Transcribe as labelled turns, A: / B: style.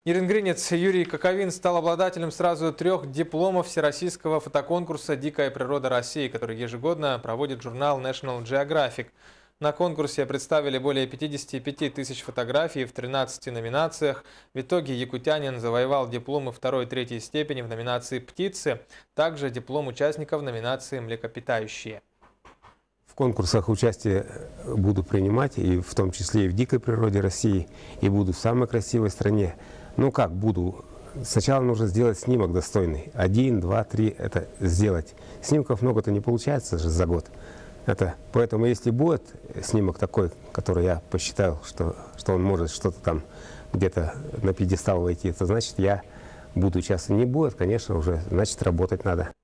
A: Иренгринец Юрий Коковин стал обладателем сразу 3 дипломов всероссийского фотоконкурса «Дикая природа России», который ежегодно проводит журнал National Geographic. На конкурсе представили более 55 тысяч фотографий в 13 номинациях. В итоге якутянин завоевал дипломы 2 и 3 степени в номинации «Птицы», также диплом участника в номинации «Млекопитающие».
B: В конкурсах участие буду принимать, и в том числе и в дикой природе России, и буду в самой красивой стране. Ну как буду? Сначала нужно сделать снимок достойный. 1, 2, 3 это сделать. Снимков много-то не получается же за год. Поэтому если будет снимок такой, который я посчитал, что он может что-то там где-то на пьедестал войти, то значит я буду участвовать. Не будет, конечно, уже значит работать надо.